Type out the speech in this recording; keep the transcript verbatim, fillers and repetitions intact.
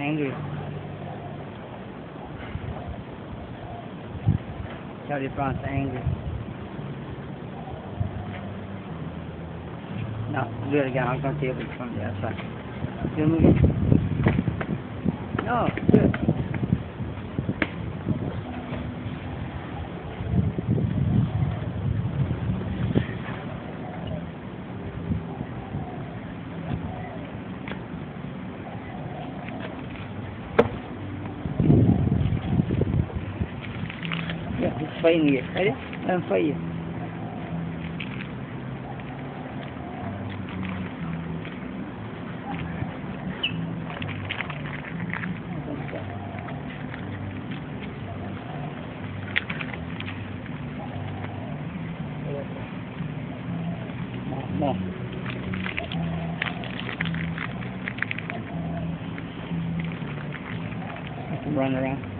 angry. Charlie Brown's angry. No, do it again. I'm going to see if it's from the outside. Do it again. No, do it. Yeah, he's fighting you. Ready? Let him fight you. More. I can run around.